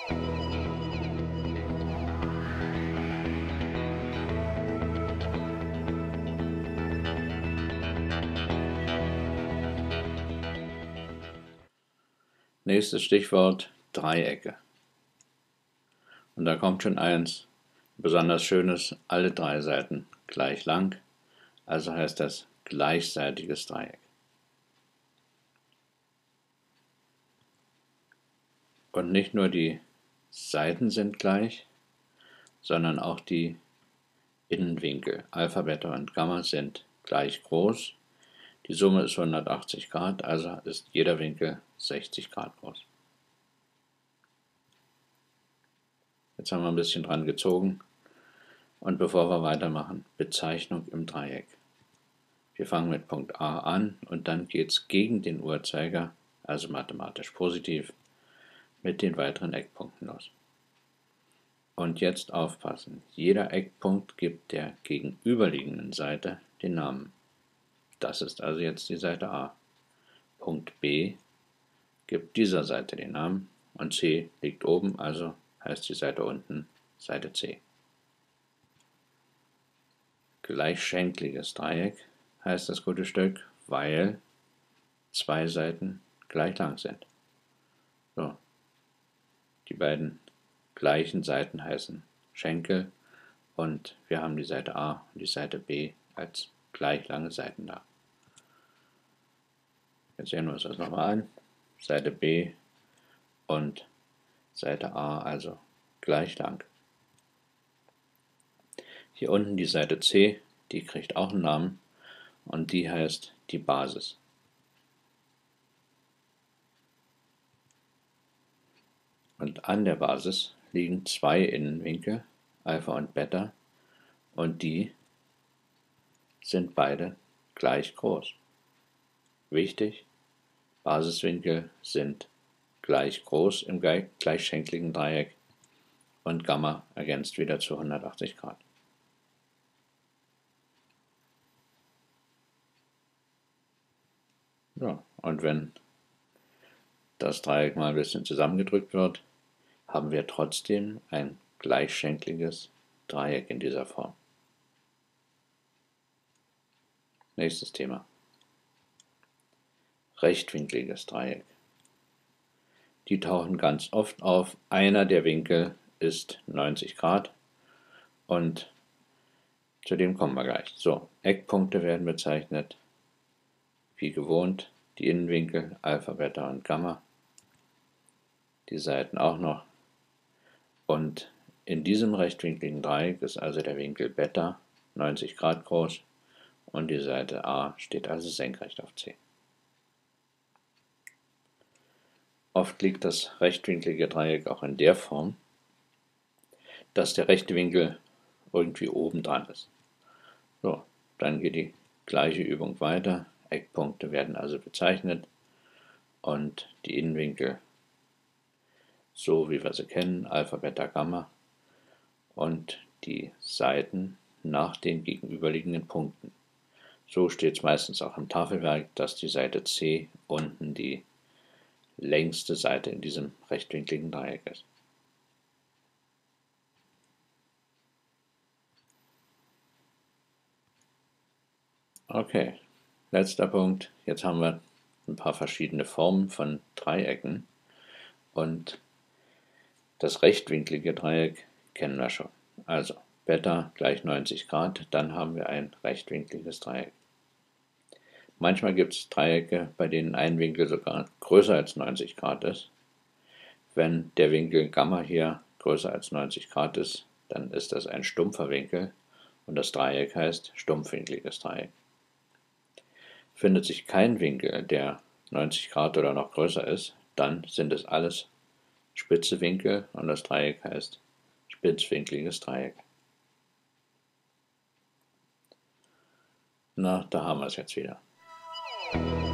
Nächstes Stichwort: Dreiecke. Und da kommt schon eins besonders Schönes: alle drei Seiten gleich lang, also heißt das gleichseitiges Dreieck. Und nicht nur die Seiten sind gleich, sondern auch die Innenwinkel Alpha, Beta und Gamma sind gleich groß. Die Summe ist 180 Grad, also ist jeder Winkel 60 Grad groß. Jetzt haben wir ein bisschen dran gezogen und bevor wir weitermachen, Bezeichnung im Dreieck. Wir fangen mit Punkt A an und dann geht es gegen den Uhrzeiger, also mathematisch positiv, mit den weiteren Eckpunkten los. Und jetzt aufpassen, jeder Eckpunkt gibt der gegenüberliegenden Seite den Namen. Das ist also jetzt die Seite A. Punkt B gibt dieser Seite den Namen und C liegt oben, also heißt die Seite unten Seite C. Gleichschenkliges Dreieck heißt das gute Stück, weil zwei Seiten gleich lang sind. So, die beiden gleichen Seiten heißen Schenkel und wir haben die Seite A und die Seite B als gleich lange Seiten da. Jetzt sehen wir uns das nochmal an. Seite B und Seite A also gleich lang. Hier unten die Seite C, die kriegt auch einen Namen und die heißt die Basis. Und an der Basis liegen zwei Innenwinkel, Alpha und Beta, und die sind beide gleich groß. Wichtig, Basiswinkel sind gleich groß im gleichschenkligen Dreieck und Gamma ergänzt wieder zu 180 Grad. Ja, und wenn das Dreieck mal ein bisschen zusammengedrückt wird, haben wir trotzdem ein gleichschenkliges Dreieck in dieser Form. Nächstes Thema. Rechtwinkliges Dreieck. Die tauchen ganz oft auf. Einer der Winkel ist 90 Grad und zu dem kommen wir gleich. So, Eckpunkte werden bezeichnet, wie gewohnt, die Innenwinkel Alpha, Beta und Gamma, die Seiten auch noch. Und in diesem rechtwinkligen Dreieck ist also der Winkel Beta 90 Grad groß und die Seite A steht also senkrecht auf C. Oft liegt das rechtwinklige Dreieck auch in der Form, dass der rechte Winkel irgendwie oben dran ist. So, dann geht die gleiche Übung weiter. Eckpunkte werden also bezeichnet und die Innenwinkel so wie wir sie kennen, Alpha, Beta, Gamma, und die Seiten nach den gegenüberliegenden Punkten. So steht es meistens auch im Tafelwerk, dass die Seite C unten die längste Seite in diesem rechtwinkligen Dreieck ist. Okay, letzter Punkt. Jetzt haben wir ein paar verschiedene Formen von Dreiecken und das rechtwinklige Dreieck kennen wir schon. Also Beta gleich 90 Grad, dann haben wir ein rechtwinkliges Dreieck. Manchmal gibt es Dreiecke, bei denen ein Winkel sogar größer als 90 Grad ist. Wenn der Winkel Gamma hier größer als 90 Grad ist, dann ist das ein stumpfer Winkel und das Dreieck heißt stumpfwinkliges Dreieck. Findet sich kein Winkel, der 90 Grad oder noch größer ist, dann sind es alles spitze Winkel und das Dreieck heißt spitzwinkliges Dreieck. Na, da haben wir es jetzt wieder.